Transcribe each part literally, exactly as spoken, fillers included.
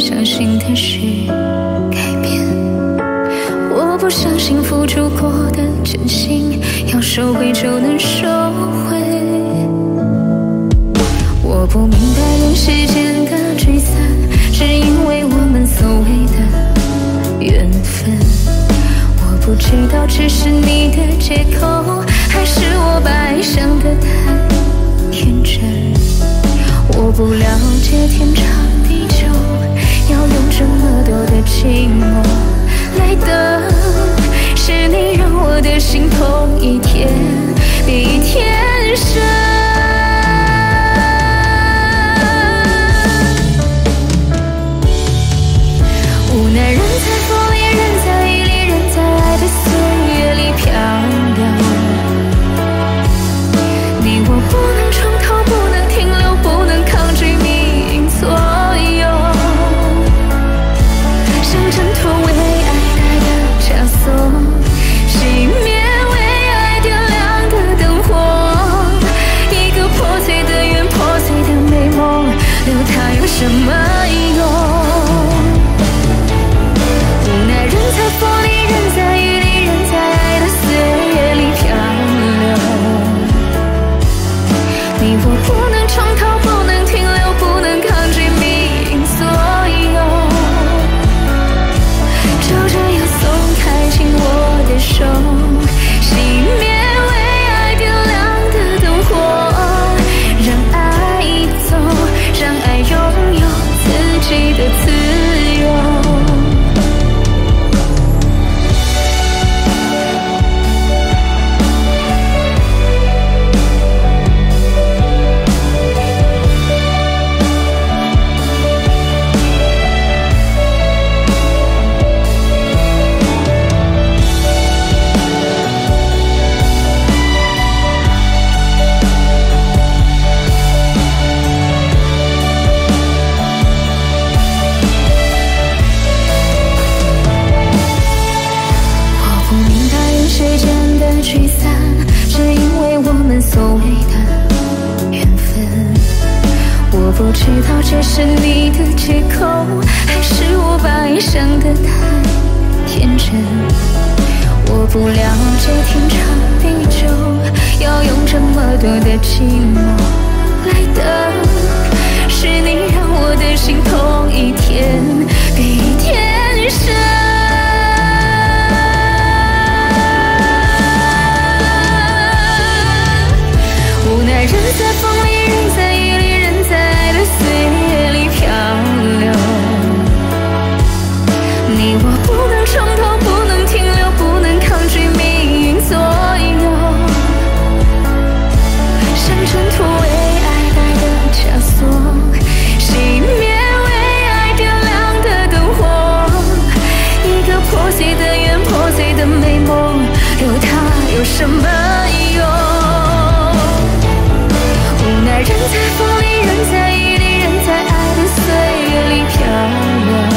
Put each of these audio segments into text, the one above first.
相信的是改变。我不相信付出过的真心要收回就能收回。我不明白人世间的聚散，是因为我们所谓的缘分。我不知道这是你的借口，还是我把爱想得太天真。我不了解天长地久，要用这么多的寂寞来等，是你让我的心痛一天比一天深。无奈人在风里，人在雨里，人在爱的岁月里漂流。你我不能重头，不能停留，不能抗拒命运左右。像挣脱为爱带的枷锁，熄灭为爱点亮的灯火。一个破碎的缘，破碎的美梦，留它有什么用？人在风里，人在雨里，人在爱的岁月里漂流。你我不能重头，不能停留，不能抗拒命运左右。就这样松开紧握的手，熄灭为爱点亮的灯火，让爱走，让爱拥有自己的自由。聚散是因为我们所谓的缘分。我不知道这是你的借口，还是我把爱想得太天真。我不了解天长地久，要用这么多的寂寞来等，是你让我的心痛一天比一天深。人在风里，人在雨里，人在爱的岁月里漂流。你我不能重头，不能停留，不能抗拒命运左右。像挣脱为爱带的枷锁，熄灭为爱点亮的灯火。一个破碎的缘，破碎的美梦，留它有什么用？人在风里，人在雨里，人在爱的岁月里漂流。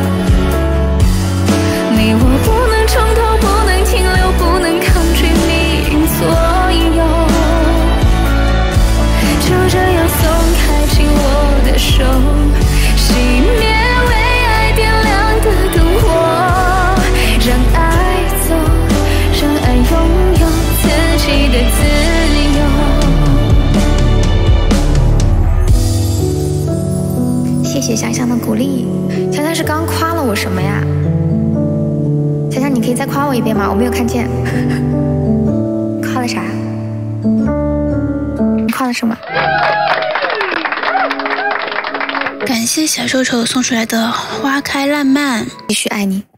你我不能重头，不能停留，不能抗拒命运左右。就这样松开紧握的手，熄灭为爱点亮的灯火，让爱走，让爱拥有自己的自由。谢谢香香的鼓励。香香是刚夸了我什么呀？香香，你可以再夸我一遍吗？我没有看见。夸了啥？你夸了什么？ 感谢小臭臭送出来的花开烂漫， 继续爱你。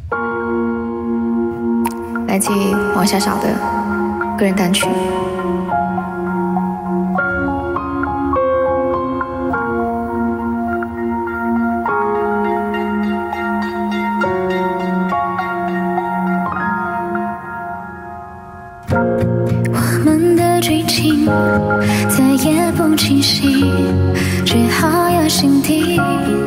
来自于王小小的个人单曲。再也不清晰，只好压心底。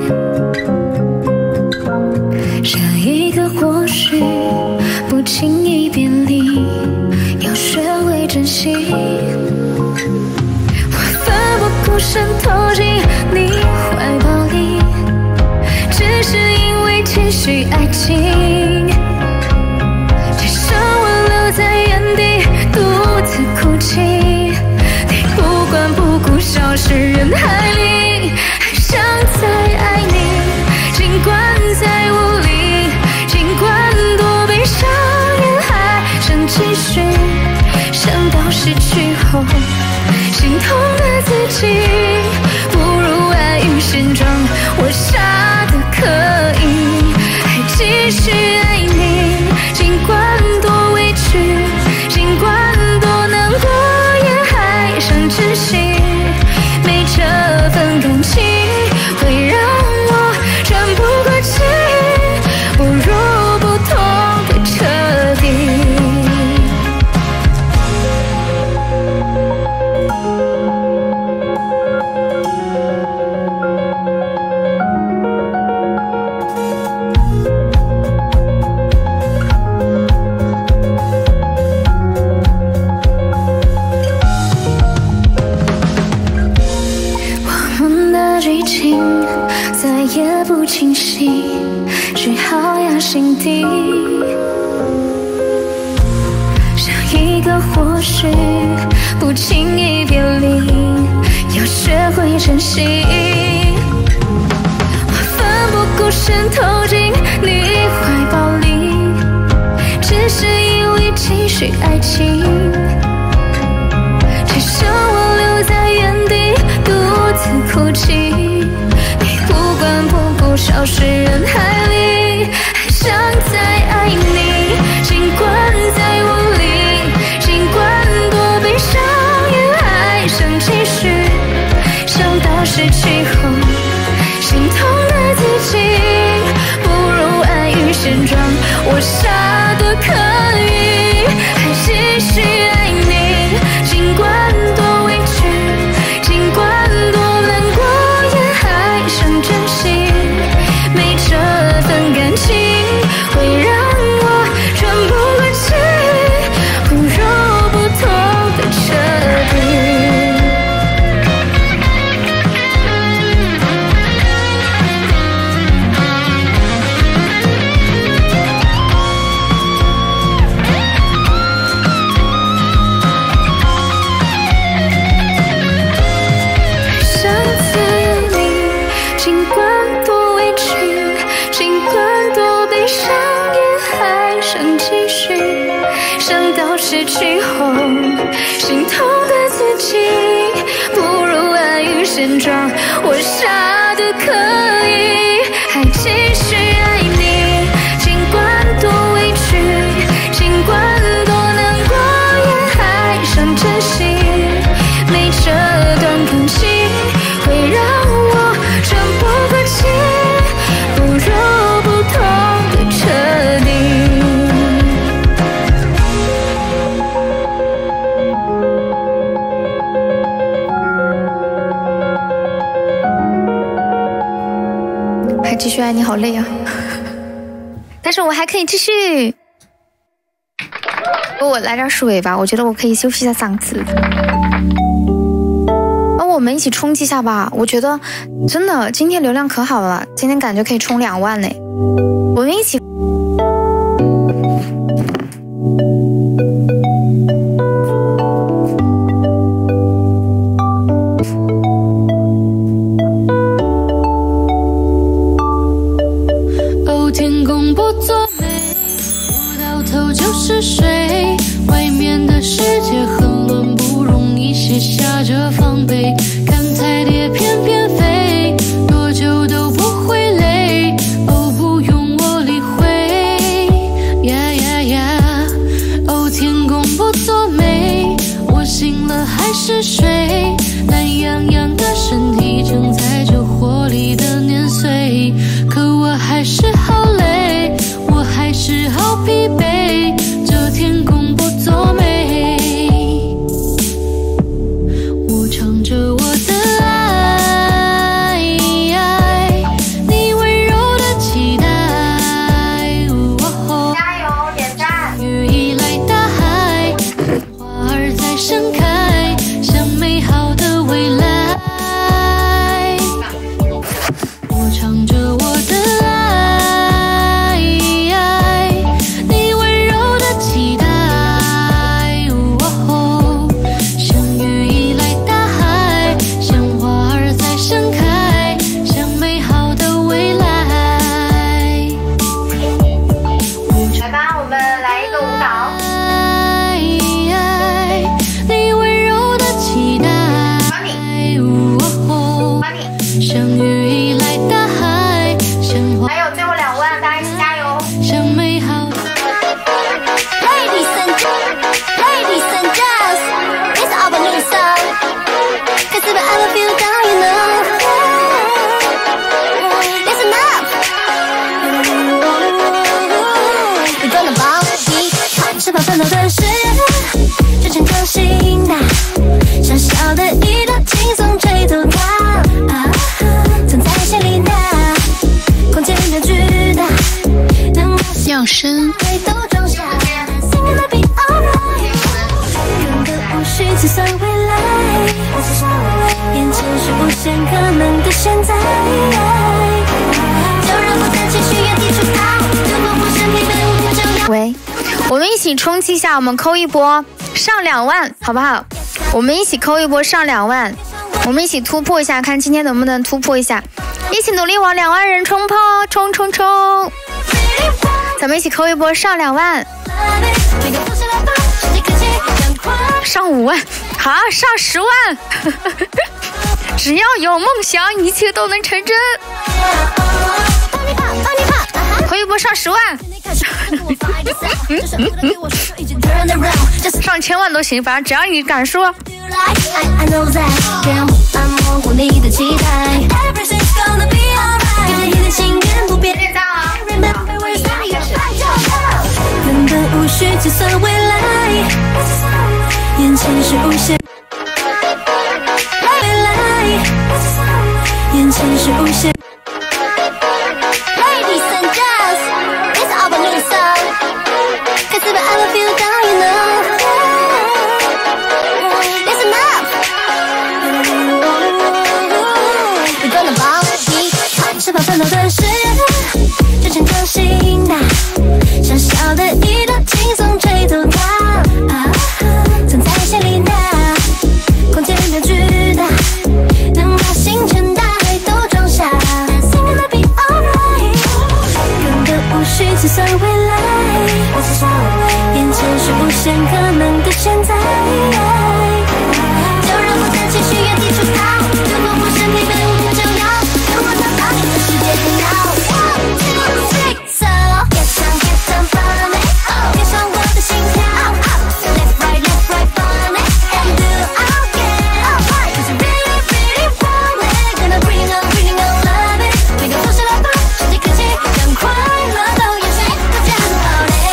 上一个或许不轻易别离，要学会珍惜。我奋不顾身投进你怀抱里， 继续爱情，只剩我留在原地独自哭泣。你不管不顾消失人海里，还想再爱你，尽管再无力，尽管多悲伤，也还想继续。想到失去后心痛的自己，不如安于现状，我傻得可以，还继续爱你，尽管多委屈，尽管多难过，也还想珍惜。没这份感情会让我喘不过气，不如不痛的彻底。剧情再也不清晰，只好压心底，像一个或许不轻易别离，要学会珍惜。我奋不顾身投进你怀抱里，只是因为继续爱情，只剩我留在原地独自哭泣。你不管不顾消失人海里，还想再爱你，尽管再无力，尽管多悲伤，也还想继续。想到失去后心痛的自己，不如安于现状，我傻得可以，还继续爱你，尽管多委屈，尽管多难过，也还想珍惜。没这份感情会让我喘不过气，不如不痛的彻底。失去后心痛的自己，不如安于现状，我傻得可以，还继续爱你，尽管多委屈，尽管多难过，也还想珍惜。没这段感情会让我喘不过气，不如不痛的彻底。还继续爱你好累啊，但是我还可以继续。我来点水吧，我觉得我可以休息一下嗓子。那我们一起冲击一下吧，我觉得真的今天流量可好了，今天感觉可以冲两万嘞，我们一起。 天公不作美，我到头就是水。外面的世界很乱，不容易卸下这防备。看彩蝶翩翩飞，多久都不会累。哦，不用我理会。呀呀呀！哦，天公不作美，我醒了还是睡。懒洋洋的身体承载着活力的年岁，可我还是好累，我还是好疲惫，这天公不作美。我唱着我的爱，你温柔的期待。哦，加油，点赞！雨一来大海，花儿在盛开，像美好的未来。我唱着我的爱。 声。 喂，我们一起冲击一下，我们扣一波上两万，好不好？我们一起扣一波上两万，我们一起突破一下，看今天能不能突破一下，一起努力往两万人冲破，冲冲冲！咱们一起扣一波上两万，上五万，好，上十万！只要有梦想，一切都能成真。扣一波上十万。上千万都行，反正只要你敢说。 根本无需计算未来，眼前是无限。未来，眼前是无限。Ladies and gents, it's our new song. 'Cause if I ever feel down, you know. Listen up. We're gonna ball. 是否奋斗的是真正掌心的，小小的一道轻松吹头它，藏在心里的空间面巨大，能把星辰大海都装下。Dancing gonna be alright， 根本无需计算未来，眼前是无限可能的现在。就让我再继续原地出逃，如果我身体被无可救药，跟我到达你的世界很闹。So get some get some fun it， 跟上我的心跳 ，left right left right fun it and do all get alright， 'cause you really really want it， gonna bring on bring on love it， 每个同学来吧，世界科技让快乐都有谁都 jazz about it，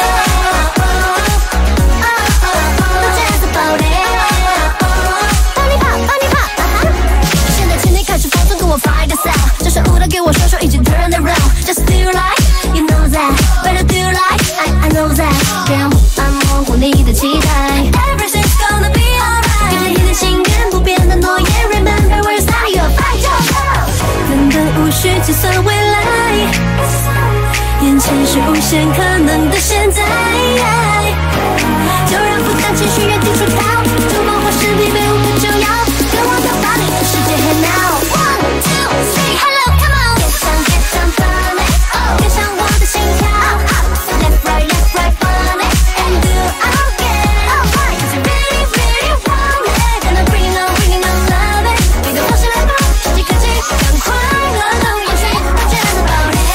都 jazz about it， 帮你跑帮你跑，现在请你开始放纵跟我 fight this out， 这首舞蹈给我双手一起 turn around，just do like。You know that, better do like I, I know that. 这样按模糊你的期待 Everything's gonna be alright， 跟着你的心愿不变的诺言 Remember where you start your fight your love， 根本无需计算未来，眼前是无限可能的现在。就让负担继续原地出逃，如果我身体被无可救药，跟我到达你的世界 Hey now One, two, three, hello, come on Get some, get some fun it， 跟上我的心跳 Left, right, left, right, fun it And do all get alright Cause you really, really want it Gonna bring on, bring on love it 每个同学来吧，世界科技让快乐都有谁都 jazz about it，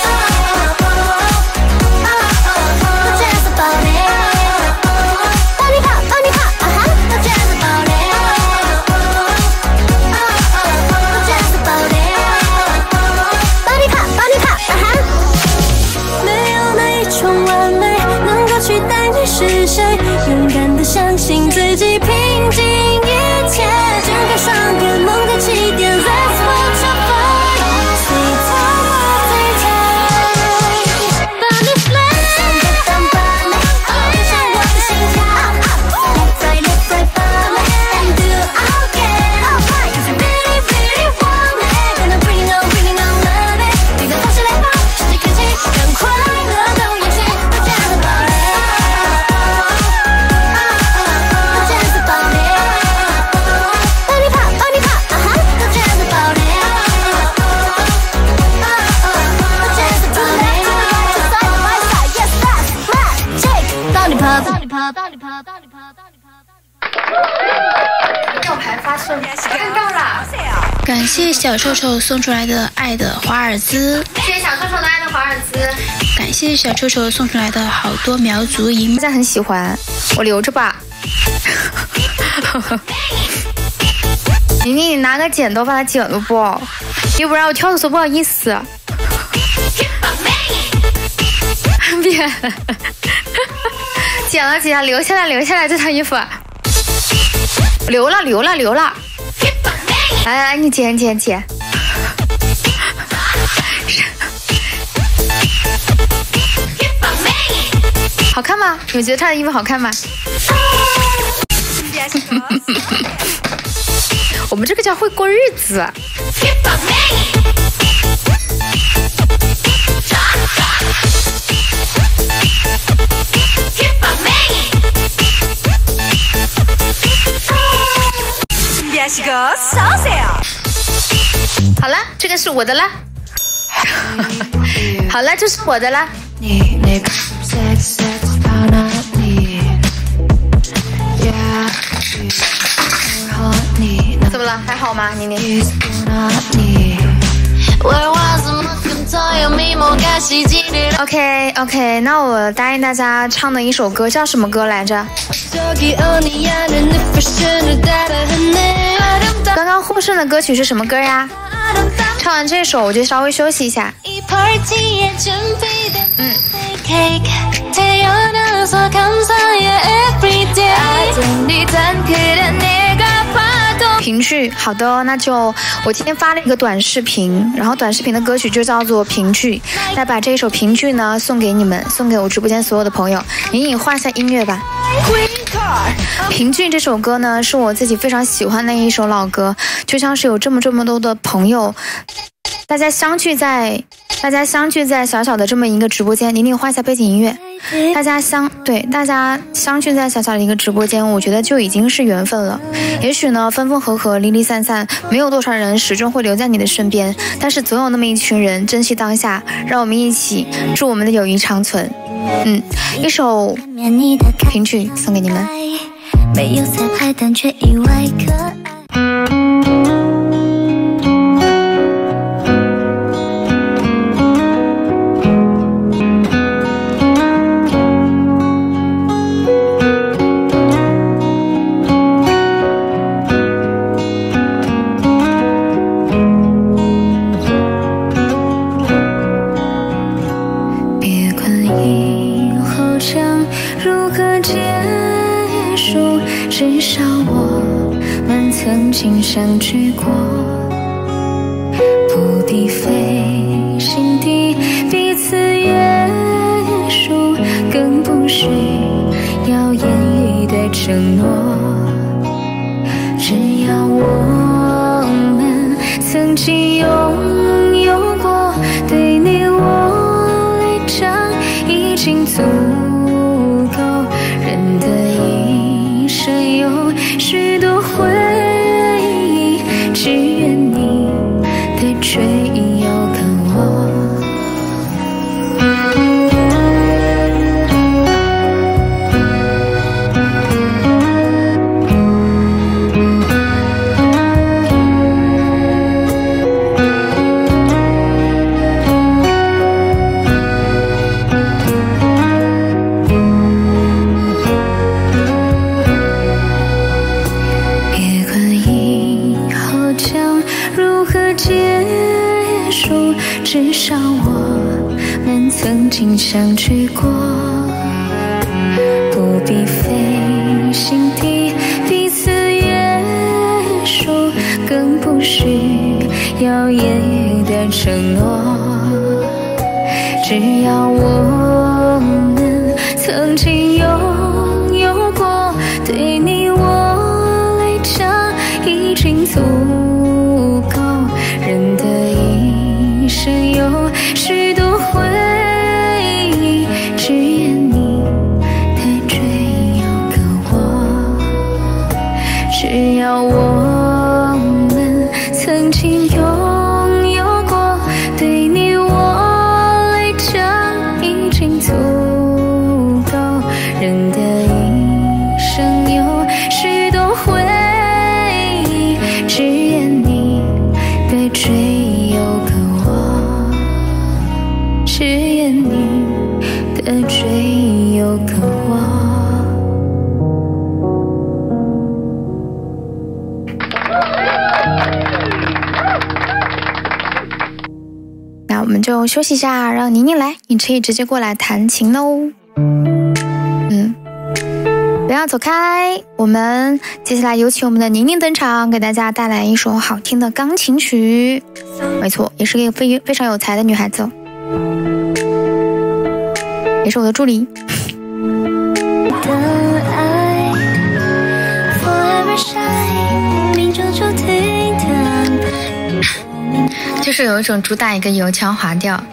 都 jazz about it， 帮你跑帮你跑，啊哈，都 jazz about it， 都 jazz about it， 帮你跑帮你跑，啊哈。没有哪一种完美能够取代你是谁，勇敢的相信自己，拼尽一切，睁开双眼，梦的起点 That's what you find Stay tight, stay tight 帮你 fly 跟上我的心跳 Left, right, left, right, follow And do all get alright Cause you really, really want it Gonna bring on, bring on love it 每个同学来吧，世界科技让快乐都有谁都 jazz about it， 都 jazz about it， 帮你跑帮你跑，啊哈，都 jazz about it， 都 jazz about it， side by side yes that's magic， 帮你跑帮你跑帮你跑帮你跑帮你跑。 吊牌发送，看到了。 感谢小臭臭送出来的爱的华尔兹， 谢谢小臭臭的爱的华尔兹， 感谢小臭臭送出来的好多苗族银。 现在很喜欢，我留着吧。宁宁，你拿个剪刀把它剪了不？要不然我跳的时候不好意思。别，剪了剪了，留下来留下来这套衣服，留了留了留了。来来来，你剪剪剪。 好看吗？你们觉得她的衣服好看吗？我们这个叫会过日子。好了，这个是我的了。好了，这是我的了。怎么了？还好吗？妮妮。OK OK， 那我答应大家唱的一首歌叫什么歌来着？刚刚获胜的歌曲是什么歌呀？唱完这首我就稍微休息一下。嗯。评剧，好的，那就我今天发了一个短视频，然后短视频的歌曲就叫做评剧，那把这一首评剧呢送给你们，送给我直播间所有的朋友。莹莹换一下音乐吧。评剧这首歌呢是我自己非常喜欢的一首老歌，就像是有这么这么多的朋友，大家相聚在大家相聚在小小的这么一个直播间，宁宁换一下背景音乐。大家相对大家相聚在小小的一个直播间，我觉得就已经是缘分了。也许呢分分合合离离散散，没有多少人始终会留在你的身边，但是总有那么一群人珍惜当下，让我们一起祝我们的友谊长存。嗯，一首评剧送给你们。没有彩排但却意外可爱。至少我们曾经相聚过，不必费心地彼此约束，更不需要言语的承诺。只要我们曾经拥有过，对你我来讲已经足够。人的一生有许多回忆，只愿你的追有跟我。至少我们曾经相聚过，不必费心地彼此约束，更不需要言语的承诺。只要我们曾经拥有过，对你我来讲已经足够。人的一生有许多回忆，只愿你的追有个我。只要我们曾经拥有过，对你我来讲已经足够。人的一生有许多回忆，只愿你的追有个我，只愿你的追有个我。那我们就休息一下，让宁宁来，你可以直接过来弹琴喽。嗯，不要走开，我们接下来有请我们的宁宁登场，给大家带来一首好听的钢琴曲。没错，也是一个非非常有才的女孩子，也是我的助理。 的爱 Forever shine 命中注定的安排， 就是有一种主打一个油腔滑调。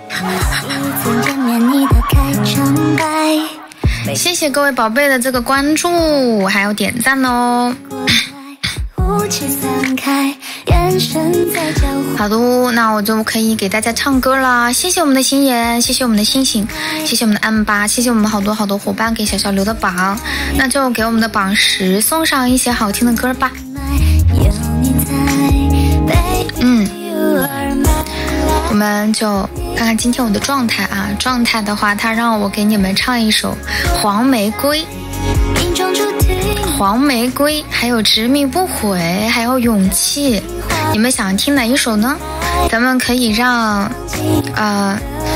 谢谢各位宝贝的这个关注还有点赞哦。好的，那我就可以给大家唱歌啦。谢谢我们的心妍，谢谢我们的星星，谢谢我们的安巴，谢谢我们好多好多伙伴给小小留的榜，那就给我们的榜十送上一些好听的歌吧。嗯，我们就看看今天我的状态啊，状态的话，他让我给你们唱一首《黄玫瑰》。黄玫瑰，还有执迷不悔，还有勇气，你们想听哪一首呢？咱们可以让呃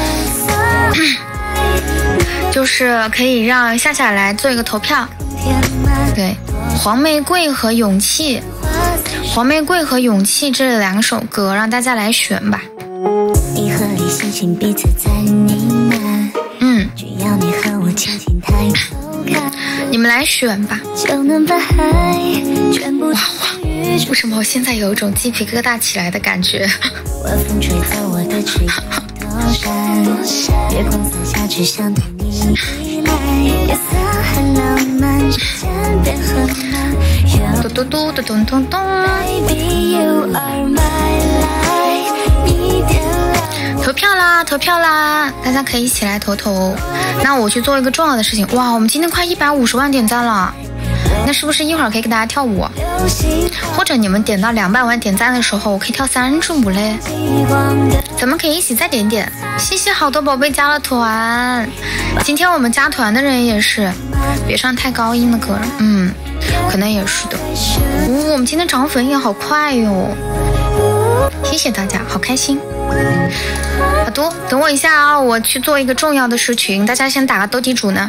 就是可以让夏夏来做一个投票。对，黄玫瑰和勇气，黄玫瑰和勇气这两首歌让大家来选吧。 你和你心情彼此在呢喃， 嗯， 只要你和我轻轻抬头看， 你们来选吧。 就能把爱全部。 哇哇！为什么我现在有一种鸡皮疙瘩起来的感觉？ 晚风吹走我的翅膀躲闪，月光洒下只想对你依赖，夜色很浪漫，时间变很慢。 嘟嘟嘟嘟咚咚咚。 Baby you are my life， 你点亮。 投票啦，投票啦！大家可以一起来投投。那我去做一个重要的事情。哇，我们今天快一百五十万点赞了，那是不是一会儿可以给大家跳舞？或者你们点到两百万点赞的时候，我可以跳三支舞嘞。咱们可以一起再点点。谢谢好多宝贝加了团。今天我们加团的人也是，别唱太高音的歌，嗯，可能也是的。哦，我们今天涨粉也好快哟。谢谢大家，好开心。好多，等我一下啊，我去做一个重要的事情，大家先打个斗地主呢。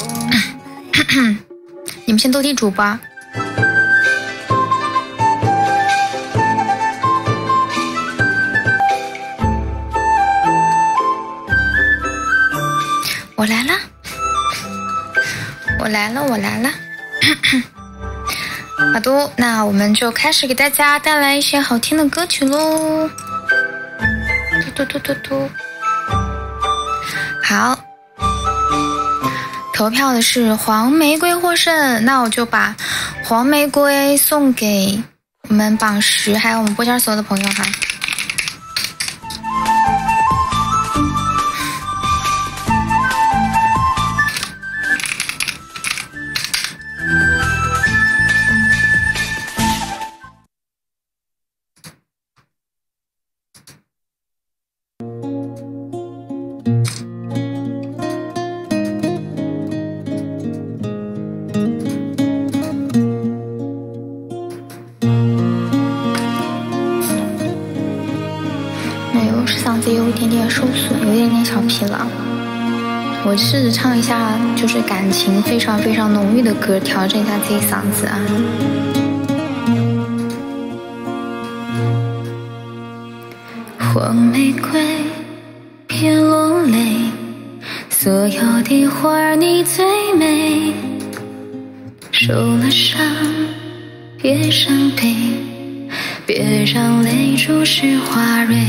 你们先斗地主吧。我来了，我来了，我来了。好的，那我们就开始给大家带来一些好听的歌曲喽。嘟嘟嘟嘟嘟。好，投票的是黄玫瑰获胜，那我就把黄玫瑰送给我们榜十还有我们播间所有的朋友哈。嗓子有一点点受损，有一点点小疲劳。我试着唱一下，就是感情非常非常浓郁的歌，调整一下自己嗓子啊。黄玫瑰，别落泪，所有的花儿你最美。受了伤，别伤悲，别让泪珠湿花蕊。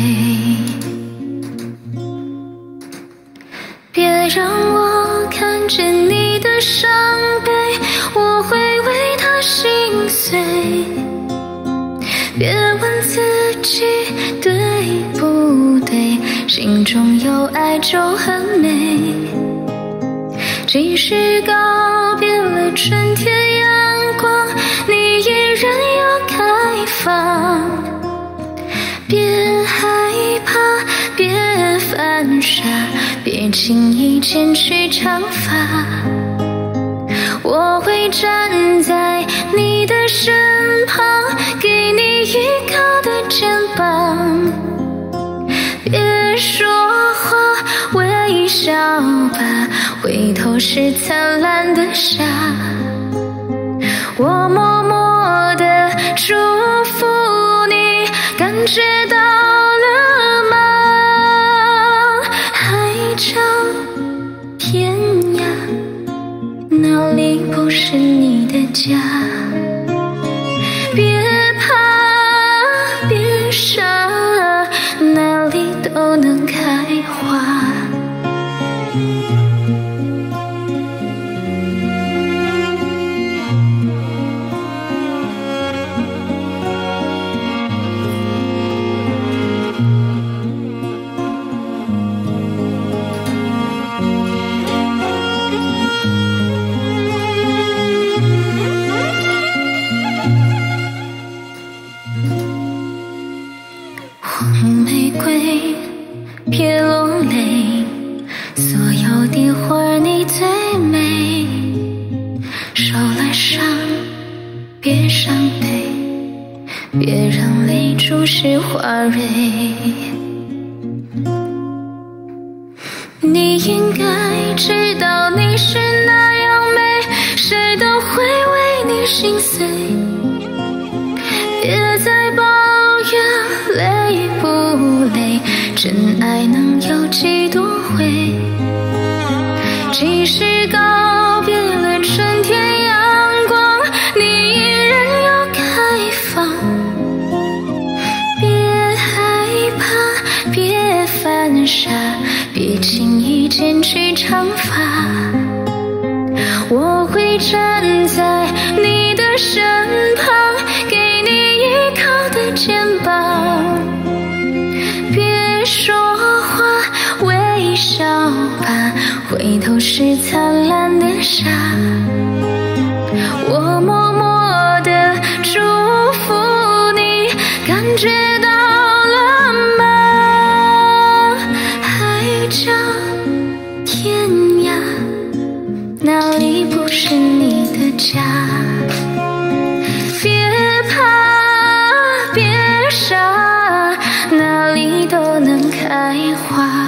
别让我看见你的伤悲，我会为他心碎。别问自己对不对，心中有爱就很美。即使告别了春天阳光，你依然要开放。别害怕，别犯傻，别轻易剪去长发，我会站在你的身旁，给你依靠的肩膀。别说话，微笑吧，回头是灿烂的霞。我默默地祝福你，感觉到了吗？海角天涯，哪里不是你的家。别怕，别傻，哪里都能开花。红玫瑰，别落泪，所有的花你最美。手来伤，别伤悲，别让泪注视花蕊。你应该知道你是那样美，谁都会为你心碎。别再抱怨累不累，真爱能有几多回？即使告别了春天阳光，你依然要开放。别害怕，别犯傻，别轻易剪去长发。我会站在你的身旁，给你依靠的肩膀。别说话，微笑吧，回头是灿烂的沙。我默默地祝福你，感觉到了吗？海角天涯，哪里不是你的家？别怕，别傻，哪里都能开花。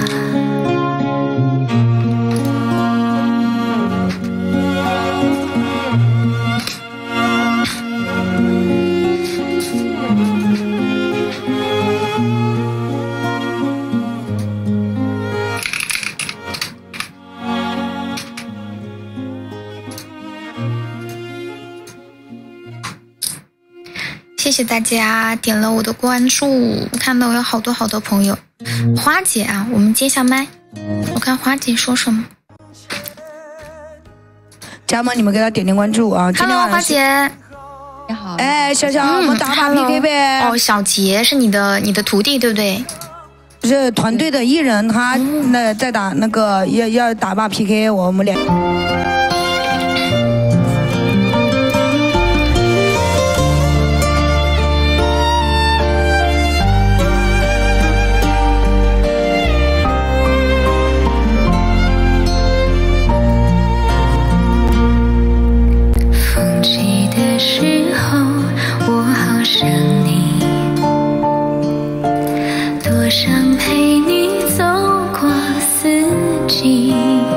谢谢大家点了我的关注，看到有好多好多朋友。花姐啊，我们接下麦，我看花姐说什么。 家们，你们给他点点关注啊！今天晚上 Hello， 花姐， 你好。 哎，小小，我们打把 P K 呗。 哦，小杰是你的你的徒弟对不对？ 是团队的艺人，他那在打那个要要打把 P K， 我们俩。 时候我好想你，多想陪你走过四季。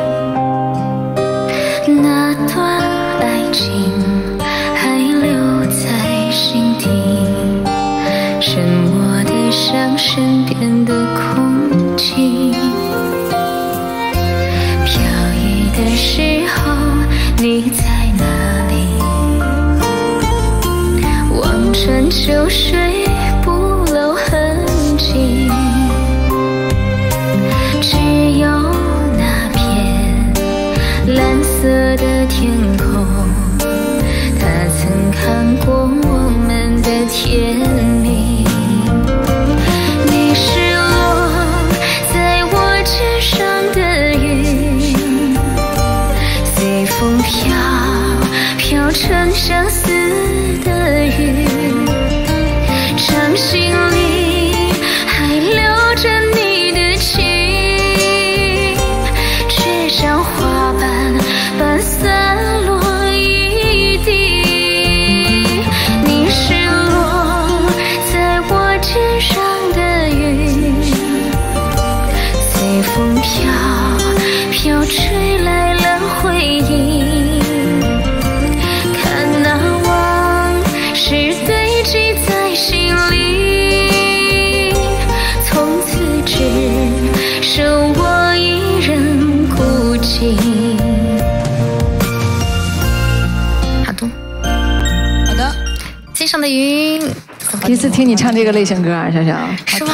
那段爱情还留在心底，沉默的像身边的空气。飘雨的时候你在哪里？春秋水不留痕迹，只有那片蓝色的天空，它曾看过我们的甜蜜。你是落在我肩上的云，随风飘飘成相思的雨。掌心里还留着你的情，却像花瓣般散落一地。你是落在我肩上的云，随风飘飘吹来了回忆。看那望上的云。 第一次听你唱这个类型歌啊，小小。 是吗？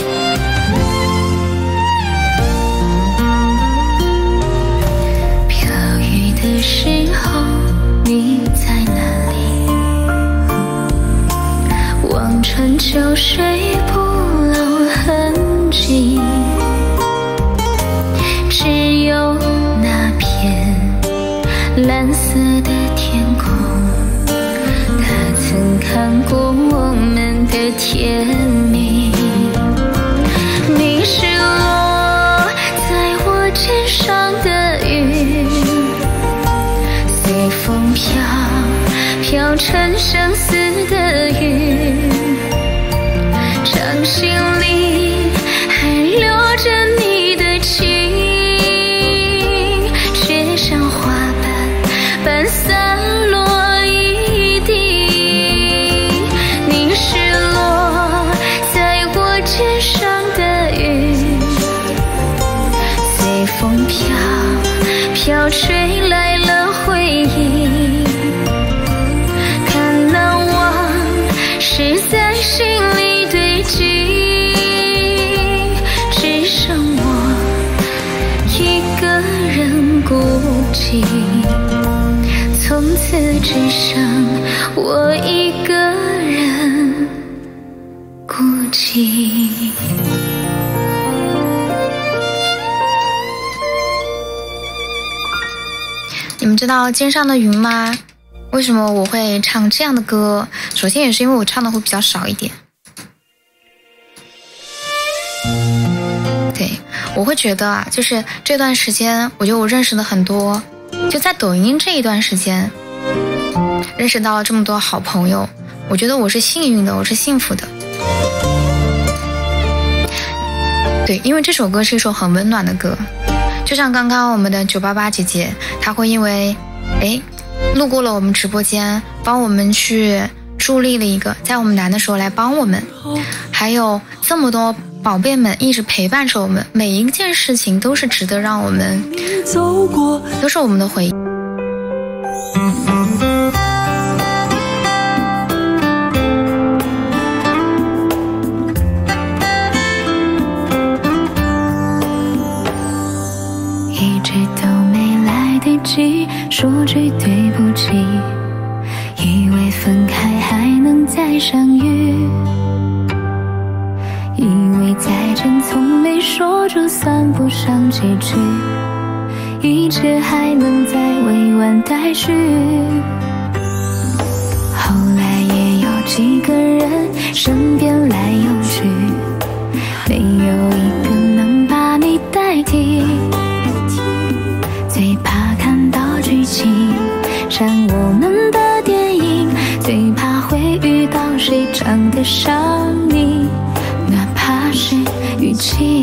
飘雨的时候你在哪里？望穿秋水不露痕迹，只有那片蓝色的天空，他曾看过我们的甜蜜。你是落在我肩上的云，随风飘，飘成相思的云，掌心里还留着你的情，却像花瓣般散落一地。你是落在我肩上的云，随风飘，飘吹来了回忆。看难忘是在心里堆积，只剩我一个人孤寂。从此只剩我一个人孤寂。 你们知道肩上的云吗？为什么我会唱这样的歌？首先也是因为我唱的会比较少一点。对，我会觉得啊，就是这段时间，我觉得我认识了很多，就在抖音这一段时间，认识到了这么多好朋友，我觉得我是幸运的，我是幸福的。对，因为这首歌是一首很温暖的歌，就像刚刚我们的九八八姐姐，她会因为哎路过了我们直播间，帮我们去助力了一个在我们难的时候来帮我们，还有这么多宝贝们一直陪伴着我们，每一件事情都是值得让我们走过，都是我们的回忆。 一直都没来得及说句对不起，以为分开还能再相遇，以为再见从没说就算不上结局，一切还能再委婉待续。后来也有几个人身边来又去，没有一个能把你代替。最怕看到剧情像我们的电影，最怕会遇到谁长得像你，哪怕是雨季。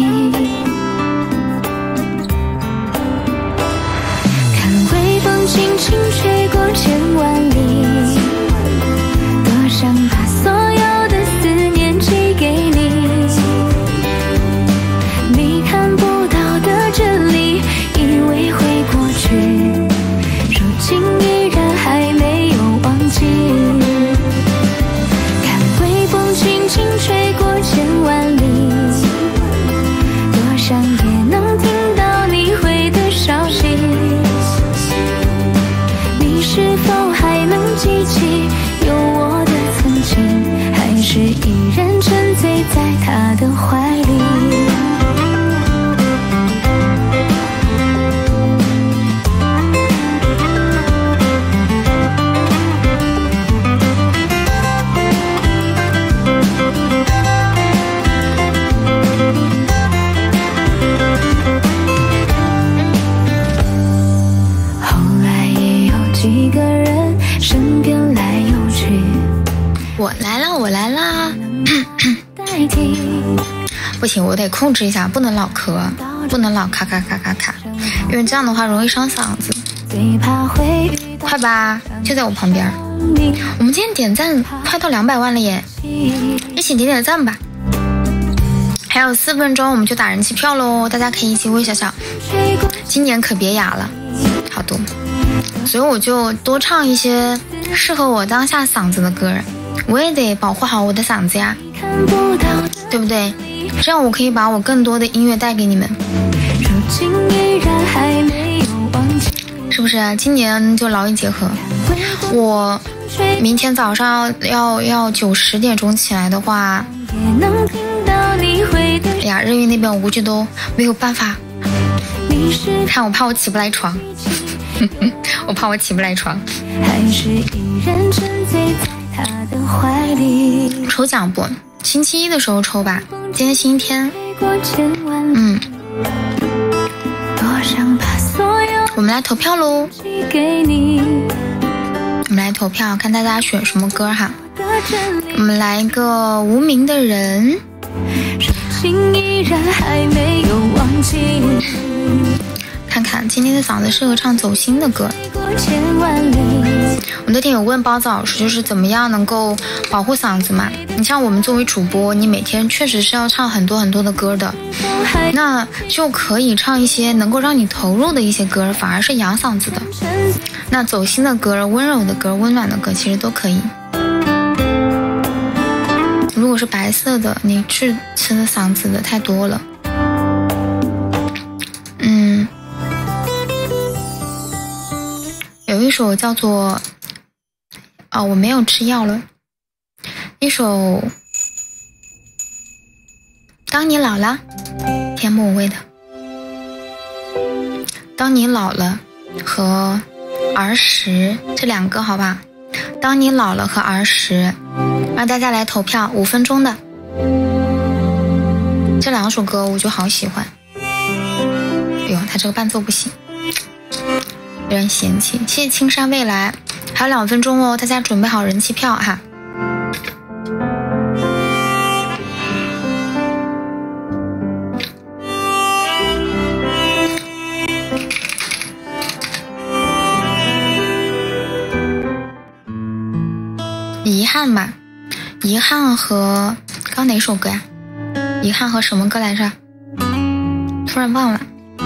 看微风轻轻吹过千万里，多想把所有的思念寄给你，你看不到的真理，以为会过去，如今依然还没有忘记。看微风轻轻吹过千万里，多想也能听到你回的消息，你是否还能记起有我的曾经，还是依然沉醉在他的怀里。几个人身边来又去， 我来了，我来啦！不行，我得控制一下，不能老咳，不能老卡卡卡卡卡，因为这样的话容易伤嗓子。快吧，就在我旁边。我们今天点赞快到两百万了耶，一起点点赞吧。还有四分钟我们就打人气票喽，大家可以一起为小小今年可别哑了，好多。所以我就多唱一些适合我当下嗓子的歌， 我也得保护好我的嗓子呀，对不对？这样我可以把我更多的音乐带给你们，是不是啊？今年就劳逸结合。我明天早上要要九十点钟起来的话，哎呀，日月那边我估计都没有办法。看我怕我起不来床，我怕我起不来床。抽奖不？星期一的时候抽吧，今天星期天。嗯，我们来投票喽。我们来投票，看大家选什么歌哈。我们来一个无名的人。看看今天的嗓子适合唱走心的歌。我那天有问包子老师，就是怎么样能够保护嗓子嘛？你像我们作为主播，你每天确实是要唱很多很多的歌的，那就可以唱一些能够让你投入的一些歌，反而是养嗓子的。那走心的歌、温柔的歌、温暖的歌，其实都可以。如果是白色的，你治吃的嗓子的太多了。嗯，有一首叫做哦，我没有吃药了，一首当你老了，田某威的当你老了和儿时这两个好吧，当你老了和儿时，让大家来投票，五分钟的这两首歌我就好喜欢。哎呦，他这个伴奏不行，有人嫌弃。谢谢青山未来，还有两分钟哦，大家准备好人气票哈。遗憾嘛，遗憾和刚哪首歌呀？遗憾和什么歌来着？突然忘了。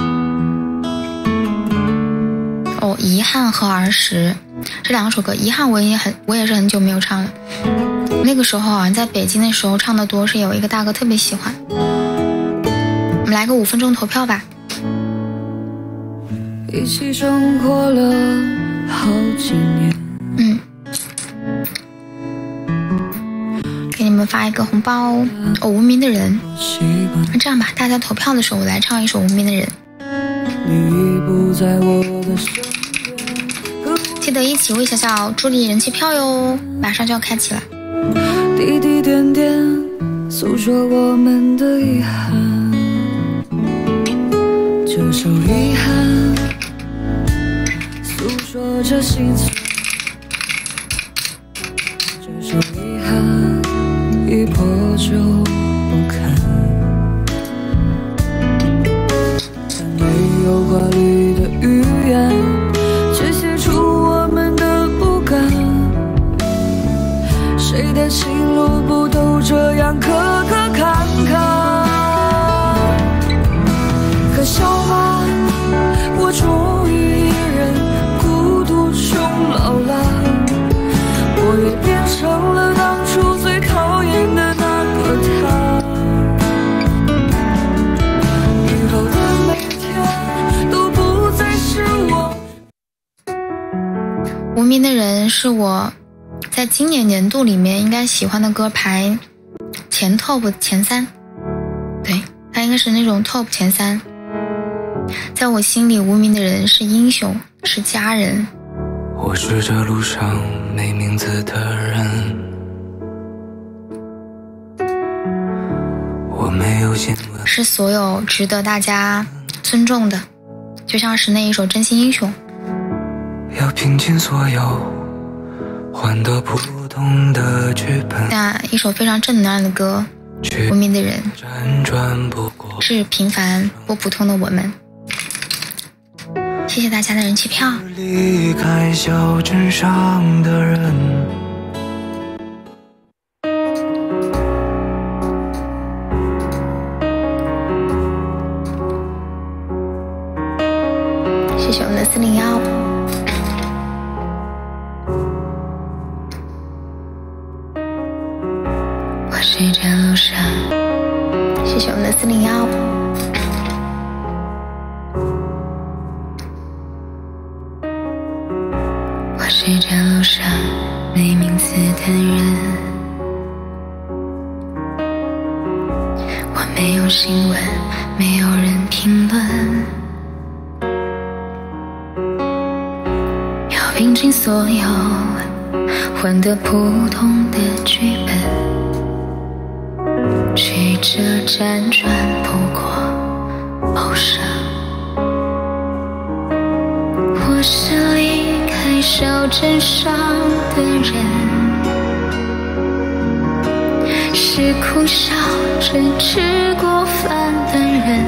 哦，遗憾和儿时这两首歌，遗憾我也很我也是很久没有唱了。那个时候啊，在北京的时候唱的多，是有一个大哥特别喜欢。我们来个五分钟投票吧。 一起生活了好几年。 嗯。给你们发一个红包哦，无名的人。那这样吧，大家投票的时候我来唱一首无名的人。记得一起为小小助力人气票哟，马上就要开启了。 滴滴点点诉说我们的遗憾，这首遗憾诉说着心酸，这首遗憾一破就不堪，但没有华丽的语言却写出我们的不甘，谁的心路不都这样磕磕坎坎？可笑吗？我终于一人孤独终老了，我也变成了当初最讨厌的那个他。以后的每天都不再是我。 无名的人是我在今年年度里面应该喜欢的歌排前 top 前三，对，他应该是那种 top 前三。在我心里，无名的人是英雄，是家人。 我是这路上没名字的人，我没有见闻， 是所有值得大家尊重的，就像是那一首《真心英雄》。 要拼尽所有，换得不同的剧本。 那一首非常正能量的歌，无名的人辗转不过， 是平凡不普通的我们。谢谢大家的人气票。 离开小镇上的人， 谢谢我们的四零幺。 是这路上没名字的人，我没有新闻，没有人评论，要拼尽所有换得普通的剧本，曲折辗转不过谋生。我是离开小镇上的人，是苦笑着吃过饭的人，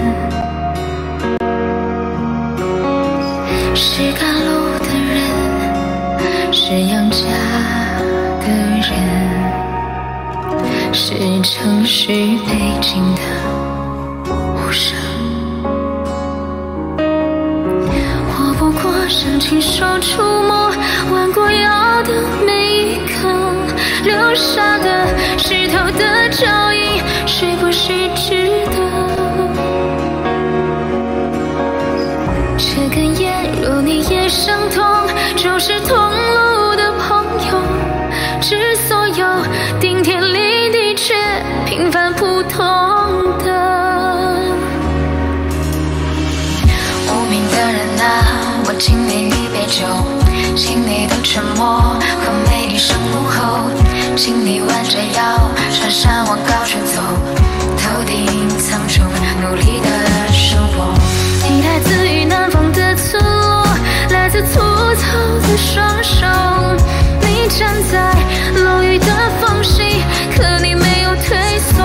是赶路的人，是养家的人，是城市背景的无声。我不过想亲手触摸弯过腰的每一坑，留下的石头的脚印，是不是值得？这根烟如你也相同，就是同路的朋友，致所有顶天立地却平凡普通的无名的人啊，我敬你一杯酒，敬你的沉默和美丽生路后，请你弯着腰上山往高处走，头顶苍穹努力的生活。你来自于南方的村落，来自粗糙的双手，你站在楼宇的缝隙，可你没有退缩。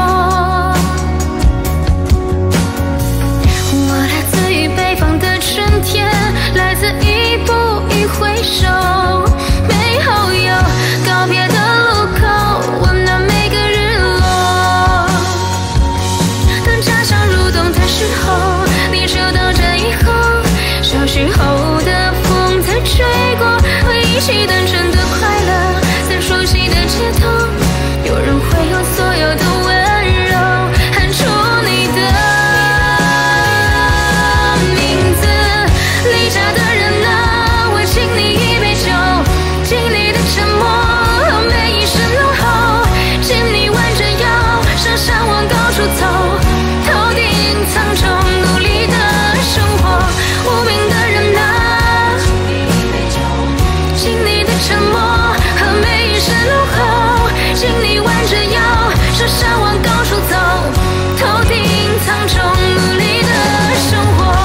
我来自于北方的春天，来自一步一回首，背后有告别的路口，温暖每个日落。当家乡蠕动的时候，你就到这以后，消失后的风在吹过，回忆起单纯的快乐，在熟悉的街头，有人会用所有的温柔喊出你的名字。离家的人啊，我敬你一杯酒，敬你的沉默和每一声怒吼，请你弯着腰上山往高处走，头顶苍穹努力的生活。无名的人啊，敬你的沉默和每一声怒吼，请你弯着腰上山往高处走，头顶苍穹努力的生活。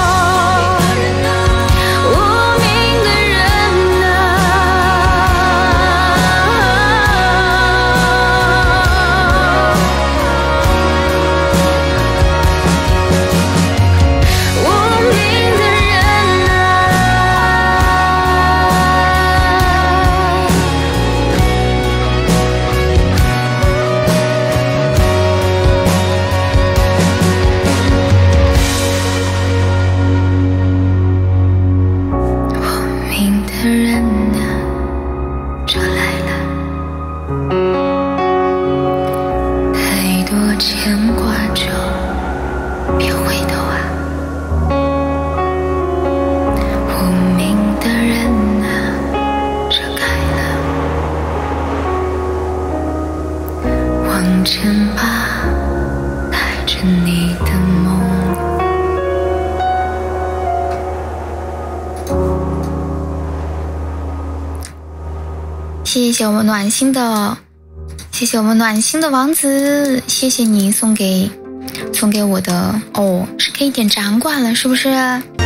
无名的人啊，无名的人啊，无名的人啊，这来了，太多牵挂就别回头啊。无名的人啊，这开了，往前吧，带着你的梦。谢谢我们暖心的，谢谢我们暖心的王子，谢谢你送给送给我的哦，是可以点掌管了，是不是？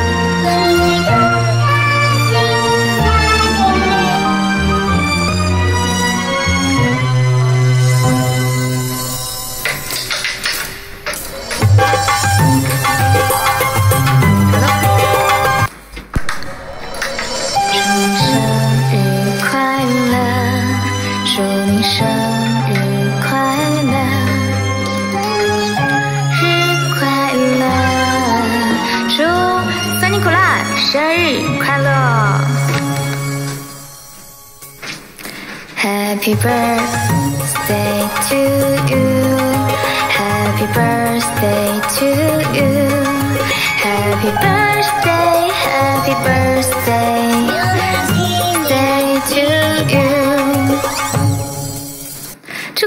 祝你生日快乐，日快乐！祝三尼古拉生日快乐 ！Happy birthday to you, Happy birthday to you, Happy birthday, Happy birthday, day to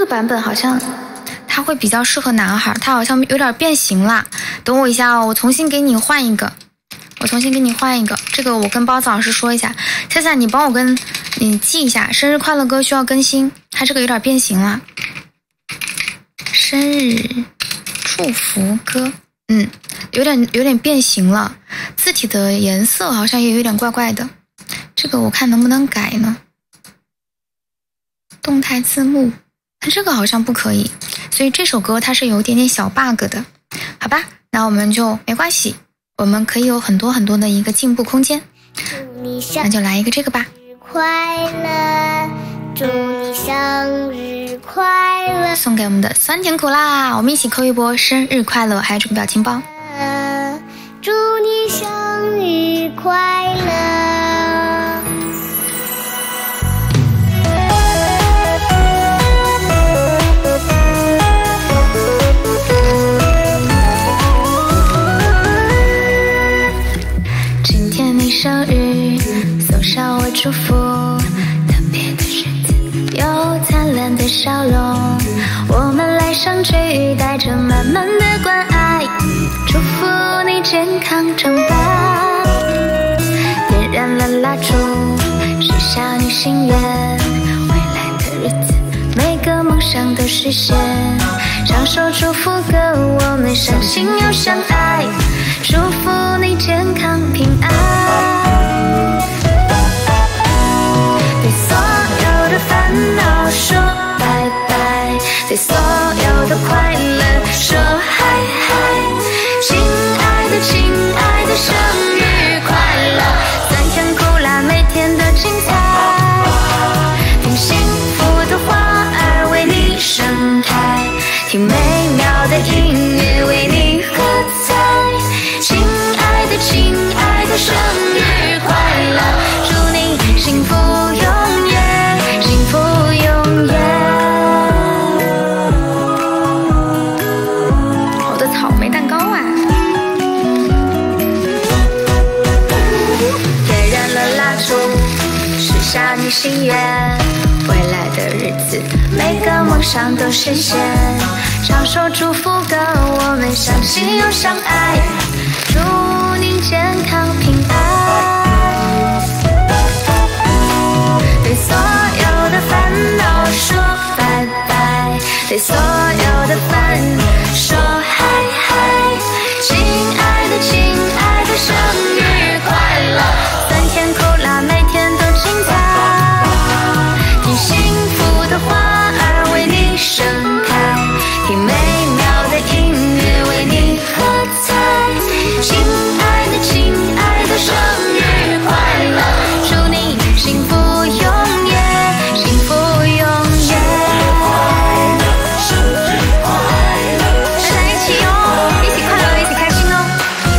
版本好像它会比较适合男孩，它好像有点变形了。等我一下哦，我重新给你换一个，我重新给你换一个。这个我跟包子老师说一下，夏夏你帮我跟你记一下，生日快乐歌需要更新，它这个有点变形了。生日祝福歌，嗯，有点有点变形了，字体的颜色好像也有点怪怪的，这个我看能不能改呢？动态字幕，这个好像不可以，所以这首歌它是有点点小 bug 的，好吧？那我们就没关系，我们可以有很多很多的一个进步空间，那就来一个这个吧。 快乐，祝你生日快乐， 送给我们的酸甜苦辣，我们一起扣一波生日快乐，还有这个表情包。 祝你生日快乐。 今天你生日，送上我祝福，特别的日子有灿烂的笑容，我们来相聚，带着满满的关爱，祝福你健康长大。点燃了蜡烛，许下你心愿，未来的日子每个梦想都实现，唱首祝福歌，我们相信又相爱，祝福你健康平安。对所有的烦恼说拜拜，对所有的快乐说嗨嗨，亲爱的亲爱的生日快乐，酸甜苦辣每天都精彩，听幸福的花儿为你盛开，听美妙的音乐为你喝彩，亲爱的亲爱的生日快乐，祝你幸福永远，幸福永远。好多草莓蛋糕啊！点燃了蜡烛，许下你心愿，未来的日子每个梦想都实现，唱首祝福歌，我们相信又相爱，祝你健康平安。对所有的烦恼说拜拜，对所有的烦说嗨嗨，亲爱的亲爱的生日快乐，酸甜苦辣每天都精彩，听幸福的花儿为你盛开，听美妙的音乐为你喝彩，亲爱的亲爱的生日快乐，祝你幸福永远，幸福永远。大家一起哦，一起快乐，一起开心哦。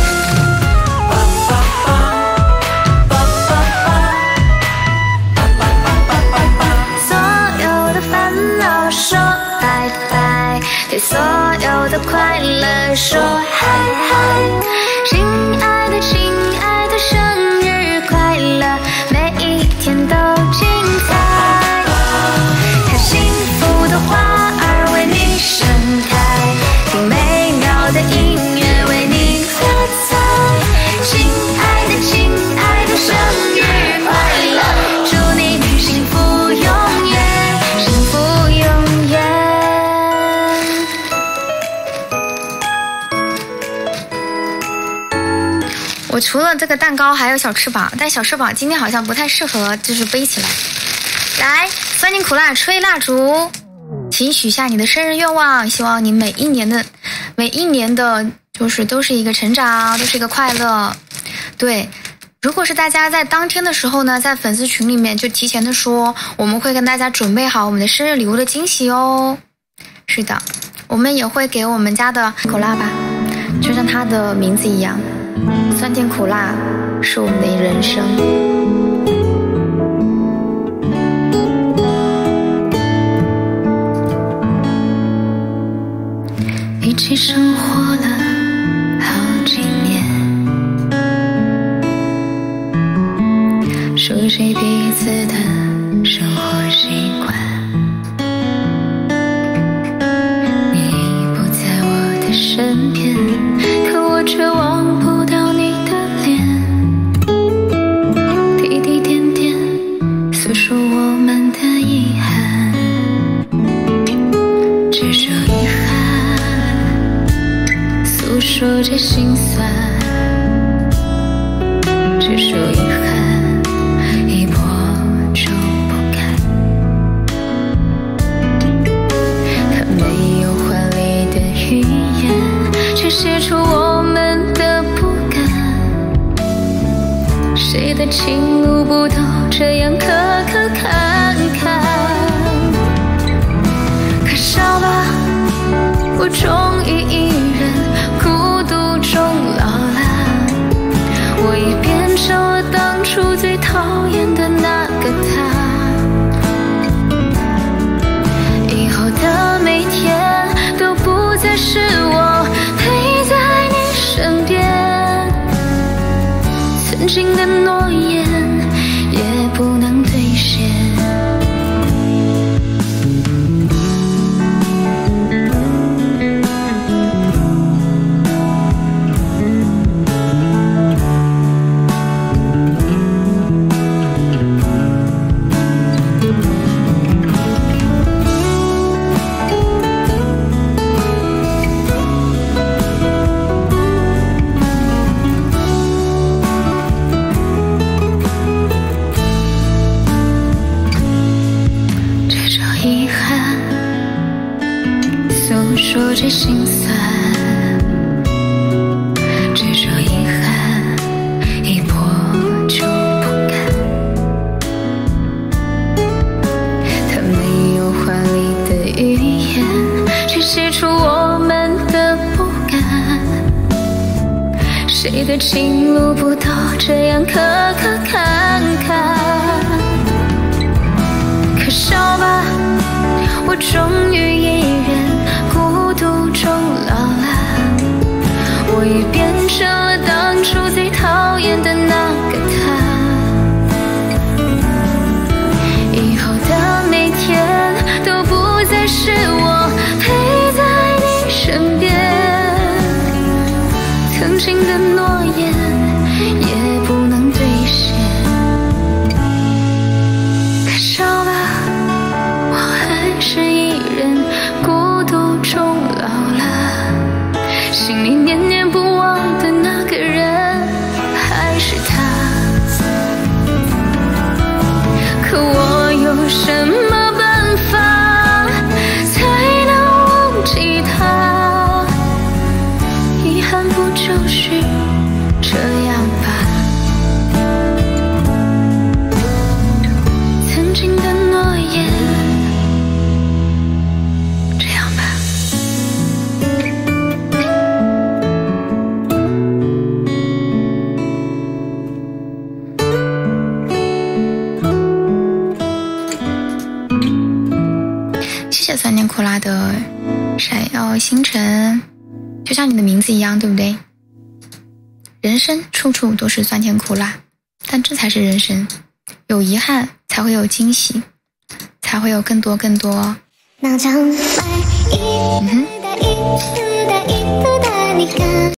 所有的烦恼说拜拜，对所有的快乐说嗨嗨，亲爱的亲爱的生日快乐，每一天都精彩，看幸福的花儿为你盛开，听美妙的音乐为你喝彩，亲爱的亲爱的生日快乐，祝你幸福永远，幸福永远。我除了这个蛋糕还有小翅膀，但小翅膀今天好像不太适合就是背起来。来，酸甜苦辣吹蜡烛，请许下你的生日愿望，希望你每一年的每一年的就是都是一个成长，都是一个快乐。对，如果是大家在当天的时候呢，在粉丝群里面就提前的说，我们会跟大家准备好我们的生日礼物的惊喜哦。是的，我们也会给我们家的苦辣吧，就像它的名字一样，酸甜苦辣是我们的人生。一起生活了好几年，熟悉彼此的生活习惯， 只说遗憾一拨就不开。他没有华丽的语言，却写出我们的不甘。谁的情路不都这样可可坎坎？可笑吧，我终于一人孤独终老了。我已变成了当初最讨厌的那个他。以后的每天都不再是我陪在你身边，曾经的诺言也不能兑现。说着心酸，只说遗憾一拨就不甘。他没有华丽的语言，却写出我们的不甘。谁的情路不都这样可可坎坎？可笑吧，我终于一人孤独终老了。我也变成了当初最讨厌的那个他。以后的每天都不再是我陪在你身边，曾经的诺言也不能兑现。可笑吧，我还是一人孤独终老了，心里念念不忘的那个人还是他。可我有什么办法才能忘记他？遗憾不就是这样吧？曾经的诺言这样吧。谢谢酸甜苦辣的闪耀星辰，就像你的名字一样，对不对？人生处处都是酸甜苦辣，但这才是人生，有遗憾才会有惊喜，才会有更多更多。 那张白衣服的衣服的衣服的你看。